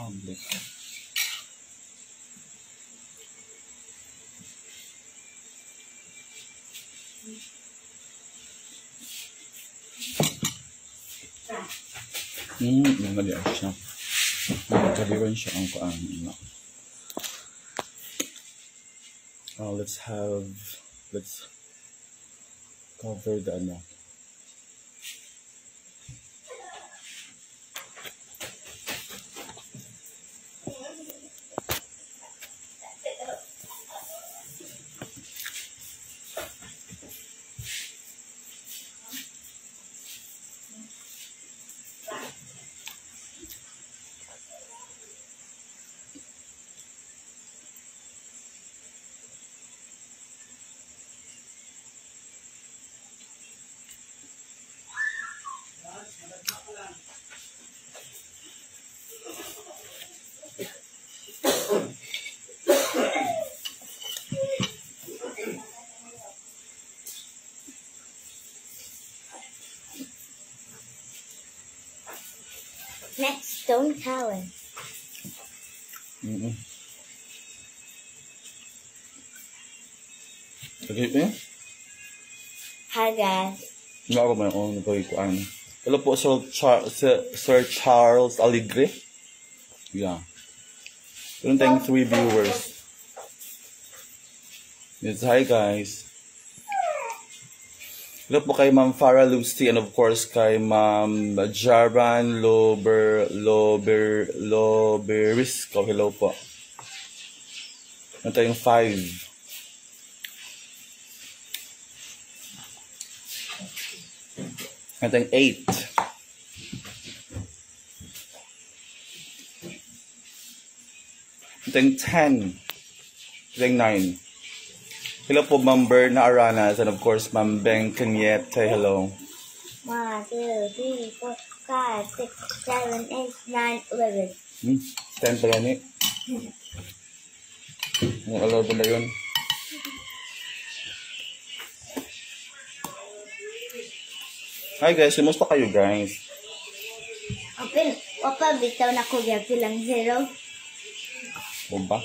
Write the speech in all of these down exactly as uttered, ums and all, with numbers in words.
public. Hmm, nangalian siya. Nagkaliwan siya ang kuan. Oh, let's have, let's cover the ano. Next, Stone Talent. Mm-hmm. Okay, eh? Hi guys. Nga ako may own ko ikuan. Hello po, Sir, Char Sir, Sir Charles Aligre. Yeah. Meron tayong three viewers. Yes, hi guys. Hello po kay Ma'am Farah Lucy and of course kay Ma'am Jaran Lober Lober Loberisco. Hello po. Meron tayong five. Meron tayong eight. Meron tayong ten. Meron tayong nine. Hello po, Ma'am Berna Aranas, and of course, Ma'am Beng Caniete. Hello. one, two, three, four, five, six, seven, eight, nine, eleven. Hmm, ten pa yan eh. Yung eleven na yun. Hi guys, kumusta kayo guys? Open, opa, bitaw na ko gabi lang zero. O ba?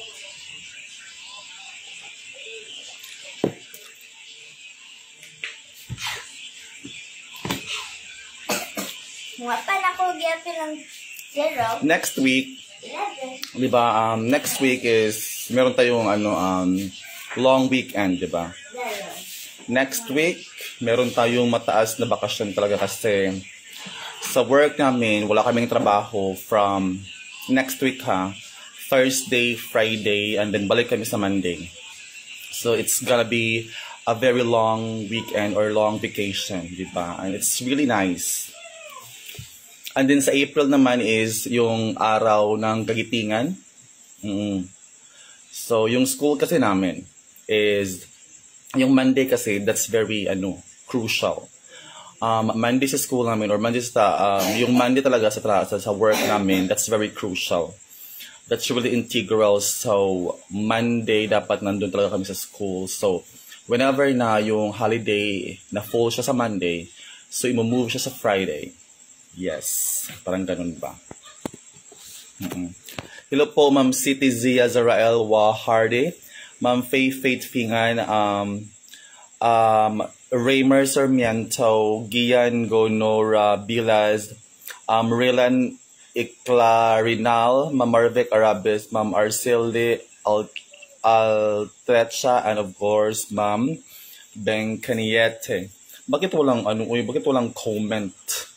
Wapa na ko gabi lang zero. Next week, eleven. di ba, um, next week is, meron tayong ano, um, long weekend, di ba? Zero. Next week, meron tayong mataas na bakasyon talaga kasi sa work namin, wala kaming trabaho from next week ha, Thursday, Friday, and then balik kami sa Monday. So it's gonna be a very long weekend or long vacation, di ba? And it's really nice. And then sa April naman is yung araw ng kagitingan. Mm-hmm. So yung school kasi namin is, yung Monday kasi, that's very ano crucial. Um, Monday sa school namin or Monday sa, um, yung Monday talaga sa, sa, sa work namin, that's very crucial. That's really integral. So Monday dapat nandun talaga kami sa school. So whenever na yung holiday na full siya sa Monday, so i-move siya sa Friday. Yes, parang ganun ba? Mm-hmm. Hello po, Ma'am Siti Zia Zarael Waharde, Ma'am Faith Faith Fingan, um, um, Raymer Sarmiento, Gian Gonora Bilaz, um, Rilan Iclarinal, Ma'am Marvic Arabis, Ma'am Arcelde Al Altrecha, and of course, Ma'am Beng Caniete. Bakit walang ano, uy, bakit walang comment?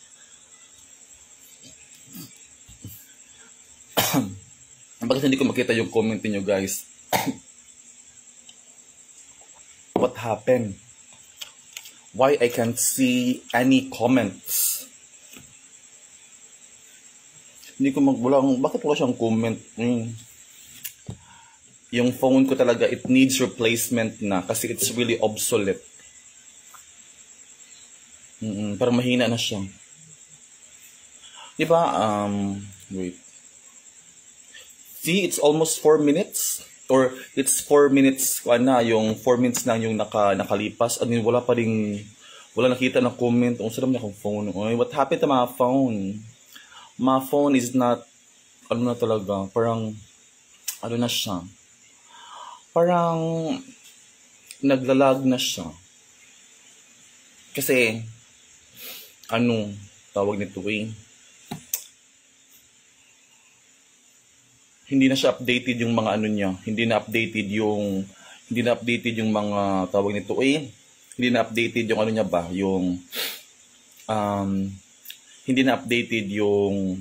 Bakit hindi ko makita yung comment niyo guys? What happened? Why I can't see any comments? Hindi ko magbulang. Bakit wala siyang comment? Mm. Yung phone ko talaga, it needs replacement na kasi it's really obsolete. Mm-mm, parang mahina na siya. Di ba? Um, wait. See, it's almost four minutes. Or it's four minutes, na, yung four minutes na yung naka, nakalipas. I mean, wala pa rin, wala nakita na comment. Ang sarap na akong phone. Oy, what happened to my phone? My phone is not ano na talaga, parang, ano na siya, parang, naglalag na siya. Kasi, ano, tawag nito eh, hindi na siya updated yung mga ano niya, hindi na updated yung, hindi na updated yung mga, tawag nito eh, hindi na updated yung ano niya ba, yung, um, hindi na updated yung,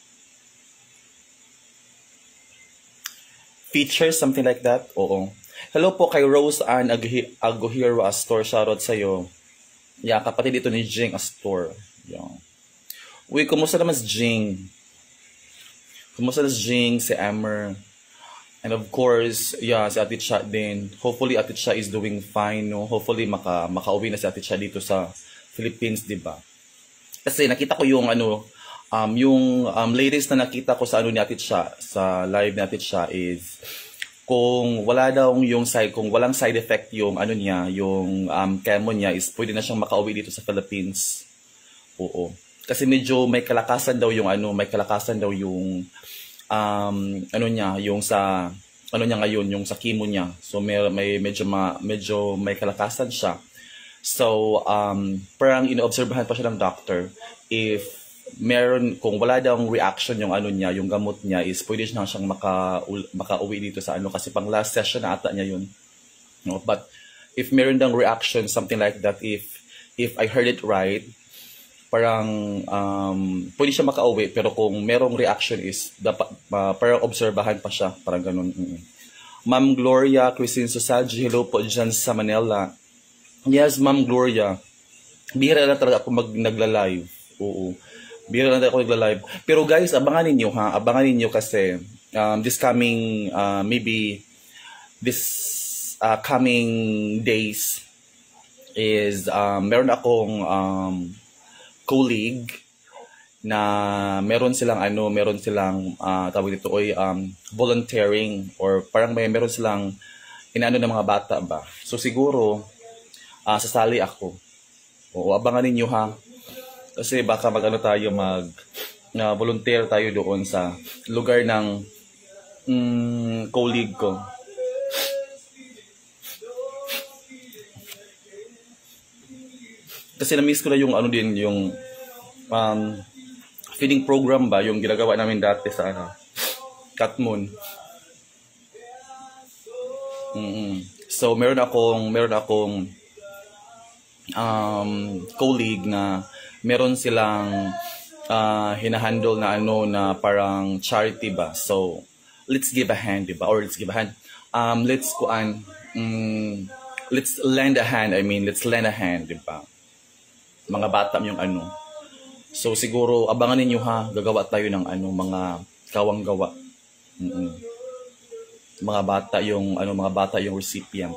features, something like that, oo. Hello po kay Rose Ann Aguhiro Astor, shoutout sa'yo. Yeah, kapatid ito ni Jing Astor. Yeah. Uy, kumusta naman si Jing? Kumusta na si Jing, si Emmer? And of course, yeah, si Ate Cha din. Hopefully, Ate Cha is doing fine, no? Hopefully, maka, makauwi na si Ate Cha dito sa Philippines, di ba? Kasi nakita ko yung ano, um, yung um, latest na nakita ko sa ano ni Ate Cha, sa live ni Ate Cha is, kung wala daw yung side, kung walang side effect yung ano niya, yung um, chemo niya, is pwede na siyang makauwi dito sa Philippines. Oo. Kasi medyo may kalakasan daw yung ano, may kalakasan daw yung um, ano niya, yung sa ano niya ngayon, yung sa chemo niya. So may, may medyo ma, medyo may kalakasan siya. So um parang inoobserbahan pa siya ng doctor if meron, kung wala daw reaction yung ano niya, yung gamot niya, is pwede na siyang maka, makauwi dito sa ano, kasi pang last session na ata niya yun. No? But if meron daw reaction, something like that, if if I heard it right, parang um, pwede siya makauwi, pero kung merong reaction is dapat uh, parang obserbahan pa siya, parang ganun. Mm-hmm. Ma'am Gloria Christine Susaji, hello po dyan sa Manila. Yes, Ma'am Gloria, bihira na talaga ako mag nagla-live. Oo. Bihira na ako nagla-live. Pero guys, abangan ninyo ha. Abangan ninyo kasi um, this coming, uh, maybe this uh, coming days is um, meron akong um, colleague na meron silang ano, meron silang uh, tawag dito oy um, volunteering, or parang may meron silang inaano ng mga bata ba. So siguro uh, sasali ako. O abangan ninyo ha. Kasi baka mag-ano tayo, mag na uh, volunteer tayo doon sa lugar ng mm, colleague ko. Kasi na-miss ko na yung ano din, yung um, feeding program ba, yung ginagawa namin dati sa ano, Katmon. Mm-hmm. So meron akong meron akong um, colleague na meron silang uh, hinahandle na ano na parang charity ba. So, let's give a hand, diba? Or let's give a hand. Um, let's kuan, um, let's lend a hand. I mean, let's lend a hand, diba? Mga bata yung ano. So, siguro, abangan ninyo ha, gagawa tayo ng ano, mga kawang gawa. Mm-mm. Mga bata yung, ano, mga bata yung recipient.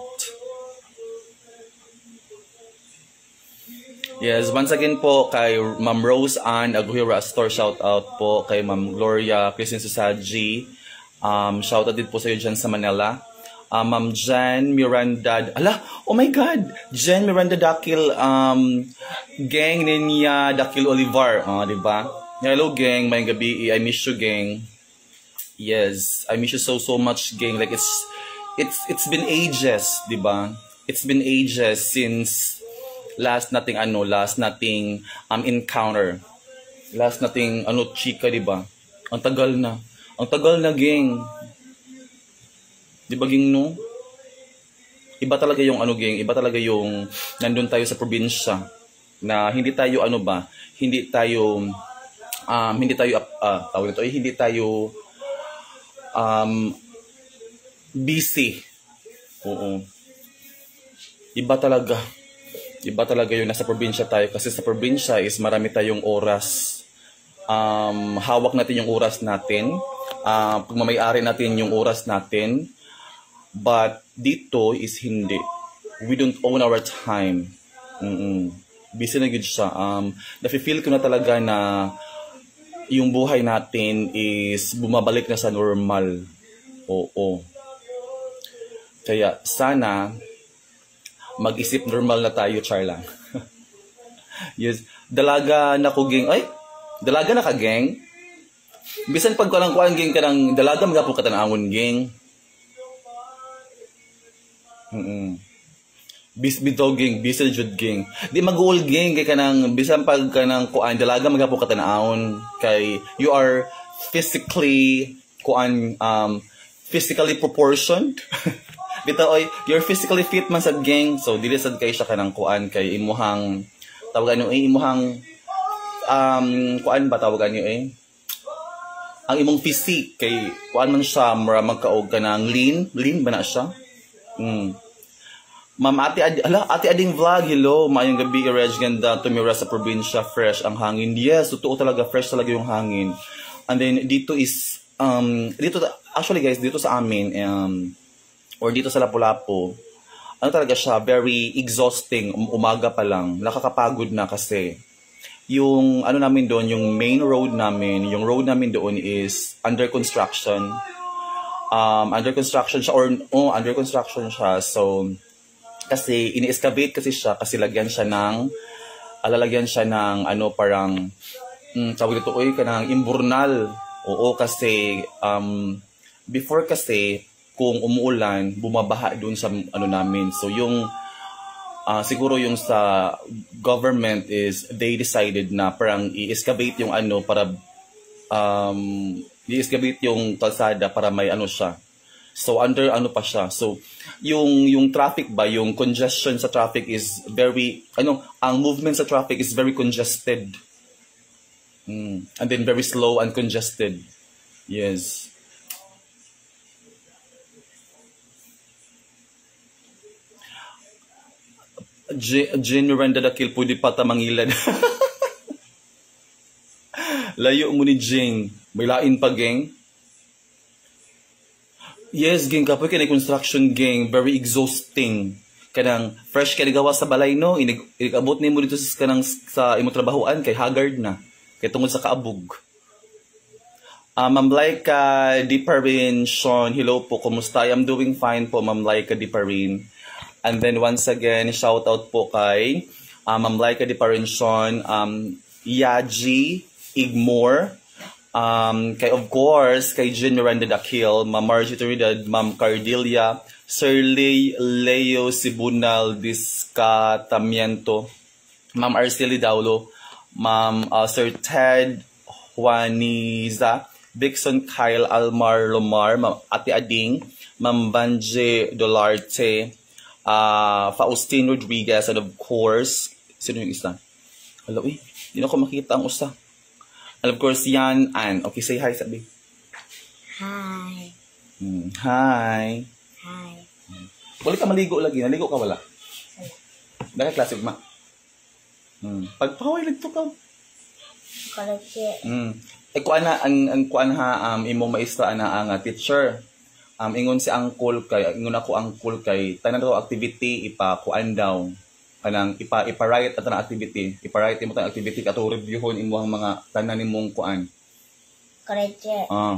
Yes, once again po kay Ma'am Rose Ann Aguhiro Astor, shout out po kay Ma'am Gloria Christine Susaji. Um, shout out din po sa iyo dyan sa Manila. Uh, Ma'am Jen Miranda, ala, oh my God, Jen Miranda Dakil, um, gang niya Dakil Olivar, oh, di ba? Hello gang, may gabi, I miss you gang. Yes, I miss you so so much gang. Like it's it's it's been ages, di ba? It's been ages since last nating ano, last nating um encounter. Last nating ano chika, di ba? Ang tagal na. Ang tagal na, gang. Di ba, gang, no? Iba talaga yung ano, gang, iba talaga yung nandun tayo sa probinsya na hindi tayo ano ba, hindi tayo um hindi tayo uh, tawag nito, eh, hindi tayo um busy. Oo. Iba talaga. Iba talaga yung nasa probinsya tayo, kasi sa probinsya is marami tayong oras. Um, hawak natin yung oras natin. Uh, pagmamayari natin yung oras natin. But dito is hindi. We don't own our time. Mm-mm. Busy na gud siya. Um, nafe-feel ko na talaga na yung buhay natin is bumabalik na sa normal. Oo. Kaya sana mag-isip normal na tayo, char lang. Yes. Dalaga na ko, gang. Ay, dalaga na ka, gang. Bisan pag kanang kuan ging kanang dalaga magapon ka tanawon ging. Mm. Bis bitoging, bisan jud ging. Di mag-goal ging kay kanang bisan pag kanang kuan dalaga magapon ka tanawon kay you are physically kuan um physically proportioned. Bitaw oy, you're physically fit man sad gang. So dili sad kay siya kanang kuan kay imuhang tawagan ano eh imuhang um kuan ba tawagan niyo eh ang imong physique kay kuan man siya mura magkaog kanang lean, lean ba na siya? Mm. Ma'am Ate Ad ala Ate Ading vlog, hello, maayong gabi, Reg ganda tumira sa probinsya, fresh ang hangin. Yes, totoo talaga, fresh talaga yung hangin. And then dito is um dito actually guys, dito sa amin um or dito sa Lapu-Lapu, ano talaga siya, very exhausting umaga pa lang, nakakapagod na kasi yung ano namin doon, yung main road namin, yung road namin doon is under construction. Um, under construction siya, or oh, under construction siya. So, kasi ini-excavate kasi siya, kasi lagyan siya ng, alalagyan siya ng ano parang, mm, tawag dito, oy, kanang imburnal. Oo, kasi, um, before kasi, kung umuulan, bumabaha doon sa ano namin. So, yung, Uh, siguro yung sa government is they decided na parang i-excavate yung ano para um, i-excavate yung kalsada para may ano siya. So under ano pa siya. So yung yung traffic ba, yung congestion sa traffic is very ano, ang movement sa traffic is very congested. Mm. And then very slow and congested. Yes. Jin Miranda Dakil, pwede pa tamangilan. Layo mo ni Jing. May lain pa, gang. Yes, gang, kapoy ka na construction, gang. Very exhausting. Kanang fresh ka gawa sa balay, no? Inig-abot ni mo dito sa, kanang, sa imong trabahoan, kay haggard na. Kay tungod sa kaabog. Uh, Ma'am Laika Di Parin, Sean, hello po, kumusta? I'm doing fine po, Ma'am Laika Di Parin. And then once again, shout out po kay uh, Ma'am Laika Di Parinson, um, Yaji Igmore, um, kay of course, kay Jin Miranda Dakil, Ma'am Margie Trinidad, Ma'am Cardelia, Sir Lay Leo Sibunal Discatamiento, Ma'am Arceli Daulo, Ma'am uh, Sir Ted Juaniza, Dixon Kyle Almar Lomar, Ma'am Ate Ading, Ma'am Banje Dolarte, Uh, Faustine Rodriguez, and of course, sino yung isa? Hello, eh. Hindi na ako makita ang usa. And of course, Yan Ann. Okay, say hi, sabi. Hi. Hmm, hi. Hi. Wala ka maligo lagi. Naligo ka wala? Wala. Dahil klase ma. Hmm. Pagpaway lang to ka. Correct. Hmm. Eh, kuan na, ang, ang kuan ha, um, imong maestra na ang uh, teacher. Um, ingon si Uncle kay, ingon ako Uncle kay, tanan daw activity, ipa kuan daw. Kanang, ipa, ipa-write at na activity. Ipa-write mo tayong activity, kato reviewon imo ang mga tanan nimong kuan. Correct. Ah.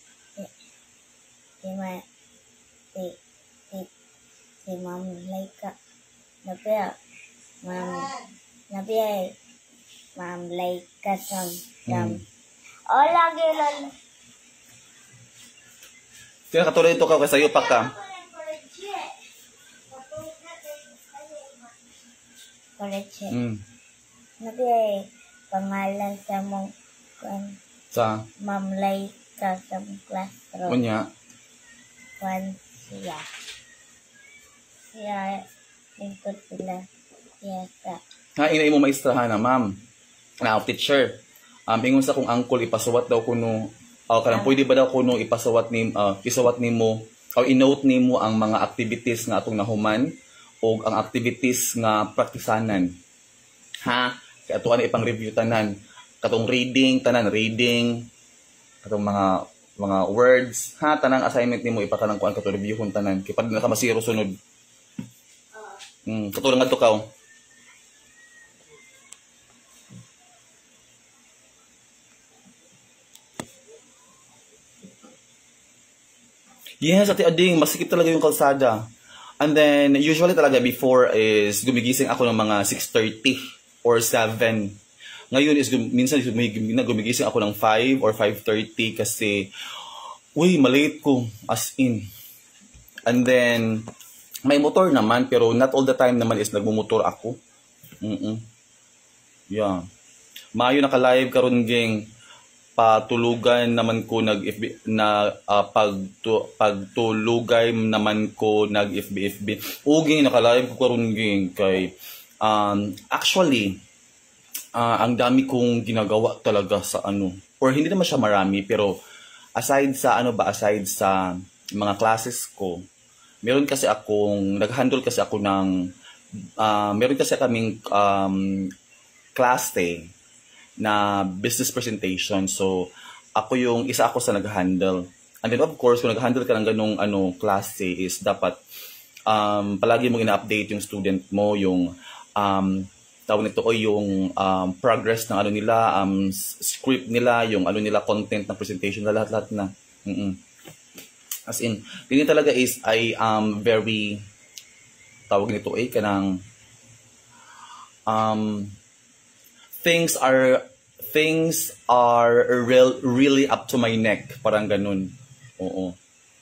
Si ma, si, si, si Ma'am Laika, nabiya, Ma'am, nabiya, Ma'am Laika sam, sam. O, lagi lang. Kaya katulad ito ka, kasi sayo pa ka. Correct. Mm. Nabiya, pangalan sa mong, kwan, Sa? Ma'am Laika sa classroom. Kunya? Kwan siya. Siya, lingkod sila. Siya sa. Ha, ina mo maistrahan na, ma'am. Now, teacher. Um, ingon sa kong uncle, ipasuwat daw kuno. O, uh, kanang pwede ba daw kuno ipasuwat ni, uh, isuwat ni mo, o i-note ni mo ang mga activities nga atong nahuman, o ang activities nga praktisanan. Ha? Kaya ito ano ipang review tanan. Katong reading, tanan, reading, katong mga mga words, ha, tanang assignment nimo ipakanang kuan katong review kung tanan. Kaya pag na ka masiro sunod. Hmm, katulong nga to ka. Yes, Ate Ading, masikip talaga yung kalsada. And then, usually talaga before is gumigising ako ng mga six thirty or seven. Ngayon is gum- minsan is gumig- gumigising ako ng five or five thirty kasi uy, malate ko as in. And then may motor naman pero not all the time naman is nagmumotor ako. Mm. Yeah. Maayo naka-live karon geng patulugan naman ko nag F B na uh, pag tu, pagtulugay naman ko nag F B F B. O geng naka-live ko karon geng kay um actually uh, ang dami kong ginagawa talaga sa ano. Or hindi naman siya marami pero aside sa ano ba aside sa mga classes ko, meron kasi akong nag-handle kasi ako ng uh, meron kasi kaming um, class day na business presentation. So ako yung isa ako sa nag-handle. And then of course, kung nag-handle ka ng ganung ano class day is dapat um, palagi mong ina-update yung student mo, yung um, tawag nito o yung um, progress ng ano nila, um, script nila, yung ano nila, content ng presentation, lahat-lahat na. Mm-mm. As in, ganyan talaga is I am very, tawag nito ay kanang, um, things are, things are real, really up to my neck. Parang ganun. Oo.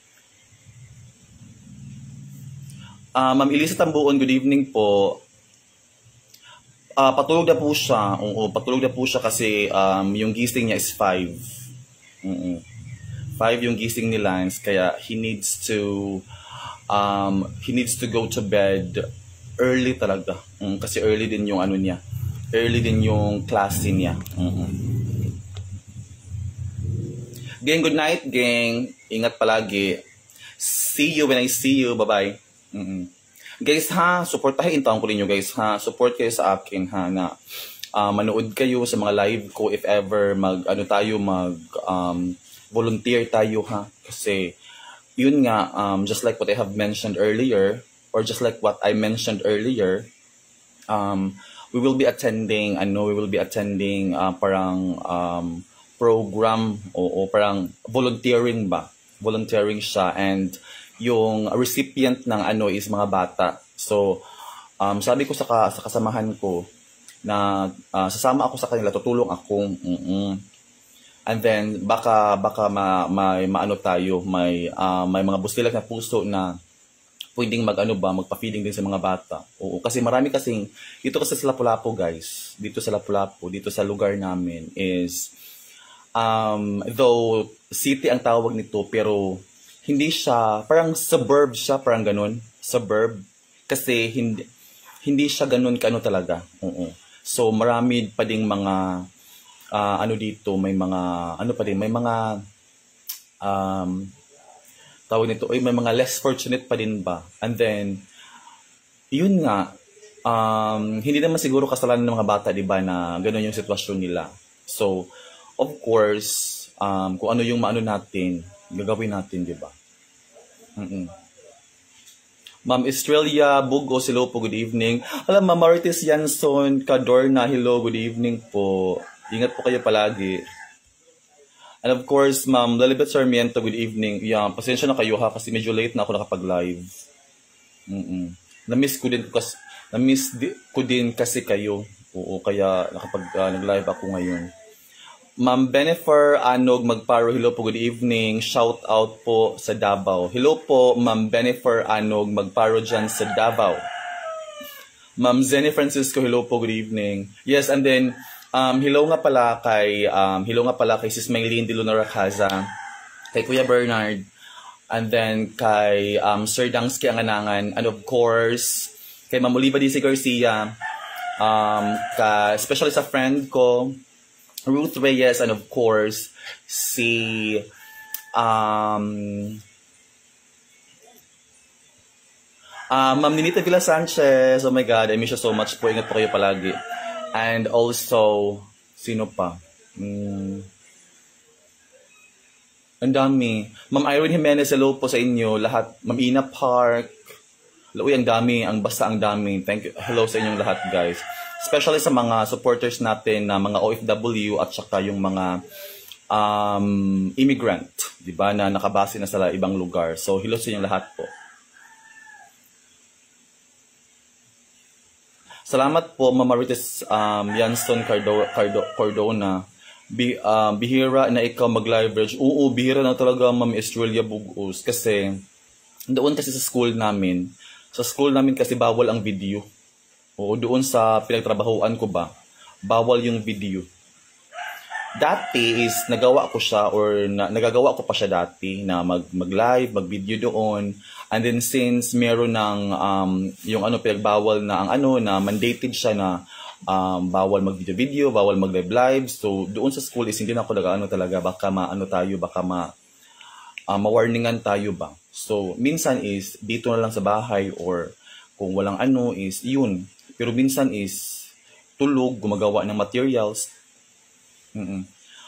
Uh, Ma'am Elisa Tambuon, good evening po. Uh, patulog na po siya. Oo, patulog na po siya kasi um, yung gising niya is five. Oo. five yung gising ni Lance kaya he needs to um, he needs to go to bed early talaga. Um, kasi early din yung ano niya. Early din yung klase niya. Uh-uh. Gang, good night, gang. Ingat palagi. See you when I see you. Bye-bye. Uh-uh. Guys ha, supportahin taong ko ninyo guys ha. Support kayo sa akin ha na uh, manood kayo sa mga live ko if ever mag ano tayo mag um, volunteer tayo ha. Kasi yun nga um, just like what I have mentioned earlier or just like what I mentioned earlier um, we will be attending ano we will be attending uh, parang um, program o, o parang volunteering ba? Volunteering siya and yung recipient ng ano is mga bata. So, um, sabi ko sa, ka, sa kasamahan ko na uh, sasama ako sa kanila, tutulong ako. Mm-mm. And then, baka, baka ma, may maano tayo, may, uh, may mga bustilak na puso na pwedeng mag-ano ba, magpa-feeding din sa mga bata. Oo, kasi marami kasing, dito kasi sa Lapu-Lapu guys, dito sa Lapu-Lapu, dito sa lugar namin is, um, though city ang tawag nito, pero hindi siya, parang suburb siya, parang ganun, suburb, kasi hindi, hindi siya ganun kaano talaga. Oo. So, marami pa ding mga, uh, ano dito, may mga, ano pa din, may mga, um, tawag nito, ay may mga less fortunate pa din ba? And then, yun nga, um, hindi naman siguro kasalanan ng mga bata, di ba, na ganun yung sitwasyon nila. So, of course, um, kung ano yung maano natin, gagawin natin, di ba? Mm-mm. Ma'am Estrella Bugos, hello po, good evening. Alam, Ma'am Marites Yanson Cadorna, hello, good evening po. Ingat po kayo palagi. And of course, Ma'am Lalibet Sarmiento, good evening. Yeah, pasensya na kayo ha, kasi medyo late na ako nakapag-live. Mm-mm. Na-miss ko din kasi, na-miss di, ko din kasi kayo. Oo, kaya nakapag uh, nag-live ako ngayon. Ma'am Benifer Anog Magparo, hello po, good evening. Shout out po sa Davao. Hello po, Ma'am Benifer Anog Magparo dyan sa Davao. Ma'am Zenny Francisco, hello po, good evening. Yes, and then, um, hello nga pala kay, um, hello nga pala kay Sis Maylene de Luna Racaza, kay Kuya Bernard, and then kay um, Sir Dangsky Anganangan, and of course, kay Ma'am Oliva D C Garcia, um, ka, especially sa friend ko, Ruth Reyes, and of course, si um, uh, Ma'am Ninita Villa Sanchez. Oh my God, I miss you so much po. Ingat po kayo palagi. And also, sino pa? Hmm. Ang dami. Ma'am Irene Jimenez, hello po sa inyo. Lahat. Ma'am Ina Park. Uy, ang dami. Ang basta ang dami. Thank you. Hello sa inyong lahat, guys. Especially sa mga supporters natin na mga O F W at saka yung mga um, immigrant, di ba, na nakabase na sa ibang lugar. So, hello sa inyong lahat po. Salamat po, Mama Ritis um, Yanston Cardo, Cardo, Cordona. Bi, um, bihira na ikaw mag-leverage. Oo, bihira na talaga, Ma'am Estrella Bugos. Kasi, doon kasi sa school namin, sa school namin kasi bawal ang video. Oo, doon sa pinagtrabahoan ko ba, bawal yung video. Dati is nagawa ko siya or na, nagagawa ko pa siya dati na mag mag-live, mag-video doon. And then since meron ng um, yung ano pinagbawal na ang ano na mandated siya na um, bawal mag-video-video, bawal mag-live-live. So doon sa school is hindi na ako nag-ano talaga baka maano tayo, baka ma uh, ma-warningan tayo ba. So minsan is dito na lang sa bahay or kung walang ano is yun. Pero minsan is tulog, gumagawa ng materials. Mm-mm.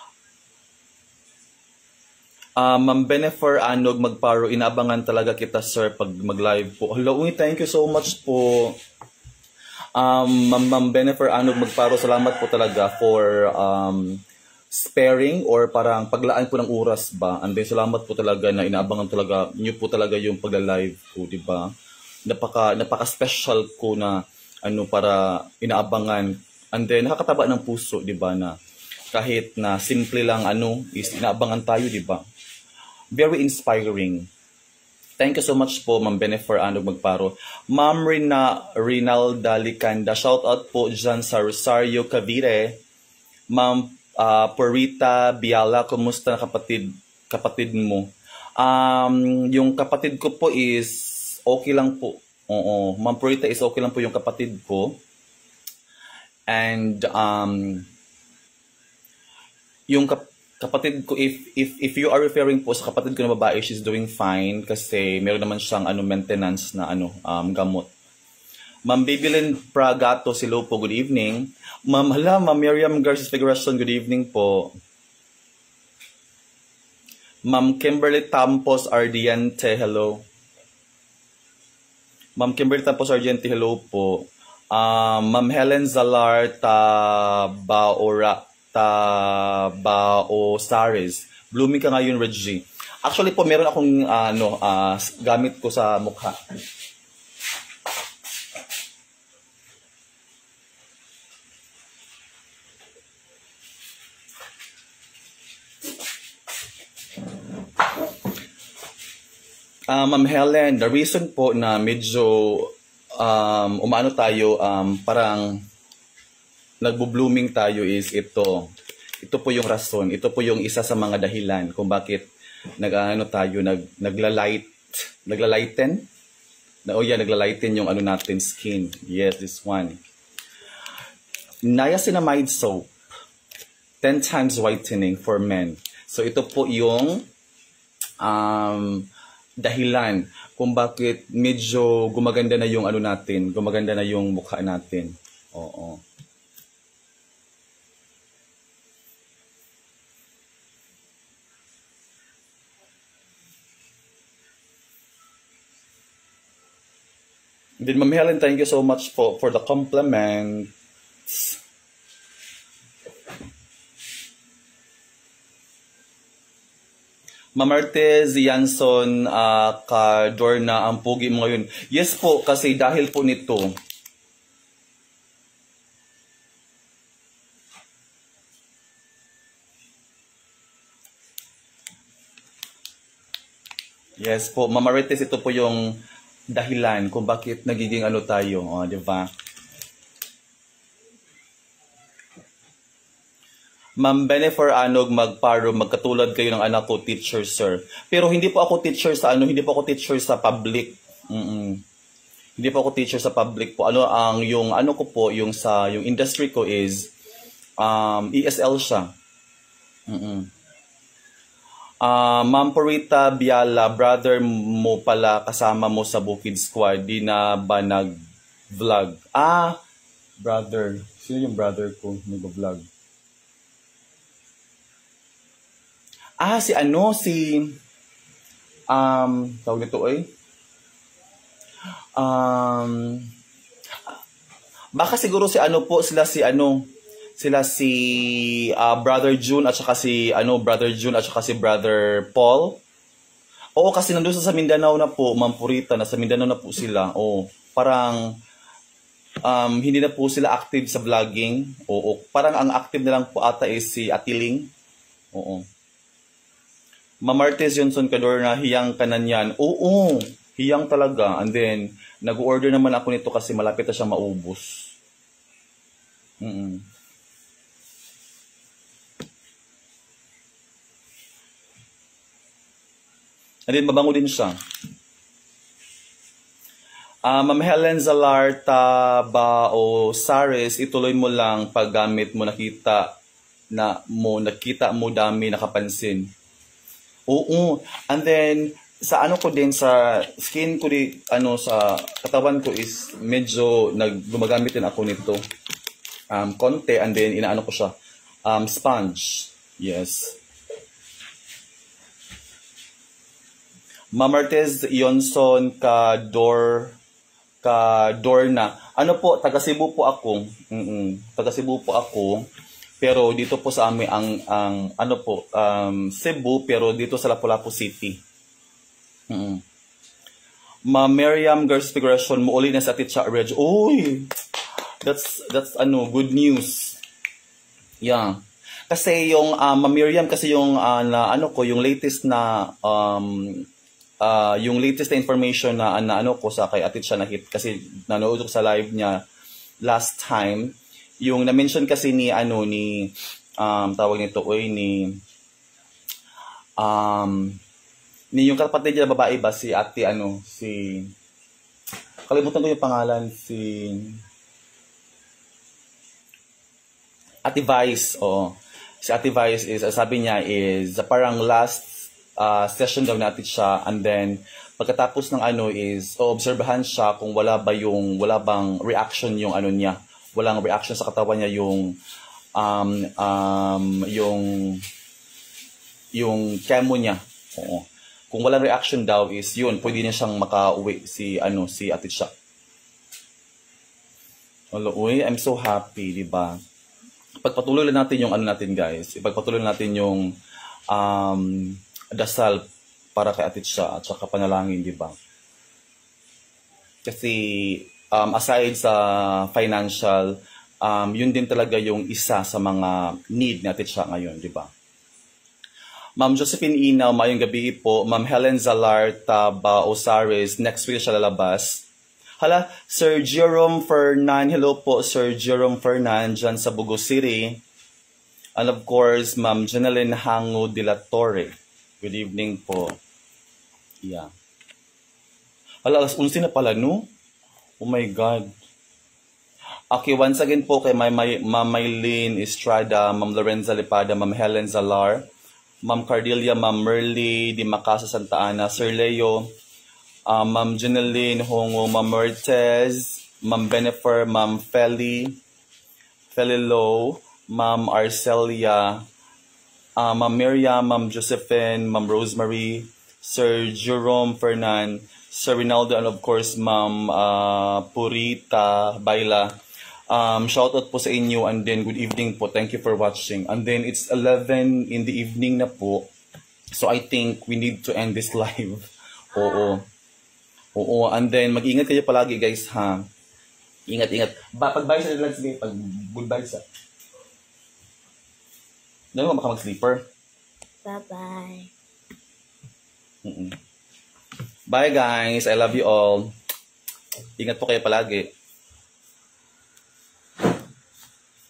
Uh, Ma'am Benefer Anog Magparo, inabangan talaga kita sir pag mag-live po. Hello, thank you so much po. Um, Ma'am Ma'am Benefer Anog Magparo, salamat po talaga for um, sparing or parang paglaan po ng oras ba. And then salamat po talaga na inaabangan talaga niyo po talaga yung pagla-live po, di ba? Napaka napaka-special ko na ano para inaabangan. And then nakakataba ng puso, di ba, na kahit na simple lang ano is inaabangan tayo, di ba? Very inspiring. Thank you so much po, Ma'am Benefer Anog Magparo. Ma'am Rina Rinalda Licanda, shout out po dyan sa Rosario, Cavite. Ma'am uh, Purita Biala, kumusta na kapatid kapatid mo? Um, yung kapatid ko po is okay lang po. Oo, Ma'am Purita is okay lang po yung kapatid ko. And um yung kap kapatid ko, if if if you are referring po sa kapatid ko na babae, she's doing fine kasi meron naman siyang ano maintenance na ano um, gamot. Ma'am Babylin Pragato Silo po, good evening. Ma'am hala, Ma'am Miriam Garces Figueroa, good evening po. Ma'am Kimberly Tampos Ardiente, hello. Ma'am Kimberly Tampos Ardiente, hello po. Um, Ma'am Helen Zalar Tabaora Tabao Saris. Blooming ka ngayon, Reggie. Actually po, meron akong uh, ano, uh, gamit ko sa mukha. Uh, Ma'am Helen, the reason po na medyo um, umano tayo, um, parang nagbo-blooming tayo is ito. Ito po yung rason. Ito po yung isa sa mga dahilan kung bakit nag-ano tayo, nag nagla-light, nagla-lighten. Na oh yeah, nagla-lighten yung ano natin skin. Yes, this one. Niacinamide soap. ten times whitening for men. So ito po yung um, dahilan kung bakit medyo gumaganda na yung ano natin, gumaganda na yung mukha natin. Oo. Then, Ma'am Helen, thank you so much for, for the compliments. Ma'am Artez Yanson uh, Cadorna, ang pugi mo ngayon. Yes po, kasi dahil po nito, yes po, Ma'am Artez, ito po yung dahilan kung bakit nagiging ano tayo, oh, di ba? Ma'am Benefer Anog Magparo, magkatulad kayo ng anak ko, teacher sir. Pero hindi po ako teacher sa ano, hindi po ako teacher sa public. Mm-mm. Hindi po ako teacher sa public po. Ano ang yung ano ko po, yung sa yung industry ko is um E S L siya. Mm-mm. Uh, Ma'am Purita Biala, brother mo pala kasama mo sa Bukid Squad, di na ba nag-vlog? Ah, brother. Sino yung brother ko nag-vlog? Ah, si ano, si... Um, tawag nito eh. Um, baka siguro si ano po, sila si ano... Sila si uh, Brother June at saka si ano Brother June at saka si Brother Paul. Oo, kasi nandoon sa Mindanao na po, Ma'am Purita, nasa Mindanao na po sila. Oo, parang um, hindi na po sila active sa vlogging. Oo. Parang ang active na lang po ata is si Atiling. Oo. Mamartes Johnson Cador na hiyang kanan yan. Oo. Hiyang talaga. And then, nag-order naman ako nito kasi malapit na siya maubos. Mm-mm. And then, mabango din siya. Uh, Ma'am Helen Zalarta ba o Saris, ituloy mo lang paggamit mo nakita na mo, nakita mo dami nakapansin. Oo. And then, sa ano ko din, sa skin ko di, ano, sa katawan ko is medyo naggumagamit din ako nito. Um, konti, and then inaano ko siya. Um, sponge. Yes. Mamartes Yonson Cador ka Dorna. Ano po, taga Cebu po ako. Mm-mm. Taga Cebu po ako. Pero dito po sa amin ang ang ano po, um, Cebu pero dito sa Lapu-Lapu City. Mm-mm. Ma Miriam Girls Figuration mo uli na sa Teacher Reg. Uy. That's that's ano, good news. Yeah. Kasi yung uh, Ma Miriam kasi yung uh, na ano ko, yung latest na um Uh, yung latest na information na, na ano ko sa kay Atit siya na hit kasi nanood ko sa live niya last time, yung na-mention kasi ni ano ni um tawag nito oy ni um ni yung kapatid niya babae ba si Ate ano si kalimutan ko yung pangalan si Ate Vice. Oh, si Ate Vice is sabi niya is parang last Uh, session daw natin siya, and then pagkatapos ng ano is oobserbahan siya kung wala ba yung wala bang reaction yung ano niya, walang reaction sa katawan niya yung um um yung yung chemo niya. Oo. Kung walang reaction daw is yun, pwede niya siyang makauwi si ano si Ate siya. Hello, uy, I'm so happy, di ba? Pagpatuloy lang natin yung ano natin, guys. Ipagpatuloy natin yung um dasal para kay Atit siya at saka panalangin, di ba? Kasi um, aside sa financial, um, yun din talaga yung isa sa mga need ni Atit siya ngayon, di ba? Ma'am Josephine Inaw, mayong gabi po. Ma'am Helen Zalarta ba Osaris, next week siya lalabas. Hala, Sir Jerome Fernan, hello po Sir Jerome Fernan dyan sa Bugo City. And of course, Ma'am Jeneline Hango de la Torre. Good evening po. Yeah. Hala, alas unsi na pala, no? Oh my God. Okay, once again po kay Ma'am Maylene Estrada, Ma'am Lorenza Lipada, Ma'am Helen Zalar, Ma'am Cardelia, Ma'am Merly Di Macasa Santa Ana, Sir Leo, uh, Ma'am Jeneline Hongo, Ma'am Mertez, Ma'am Benefer, Ma'am Feli, Felilo, Ma'am Arcelia, Uh, Ma'am Miriam, Ma'am Josephine, Ma'am Rosemary, Sir Jerome Fernan, Sir Rinaldo, and of course, Ma'am uh, Purita Baila. Um, shout out po sa inyo, and then good evening po. Thank you for watching. And then it's eleven in the evening na po. So I think we need to end this live. Oo. Oo. And then mag-ingat kayo palagi, guys, ha? Ingat, ingat. Ba, pag-bye sa relax day, pag-goodbye sa. Dami mo baka mag-sleeper? Bye-bye. Mm-mm. Bye guys. I love you all. Ingat po kayo palagi.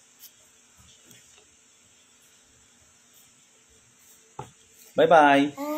Bye-bye.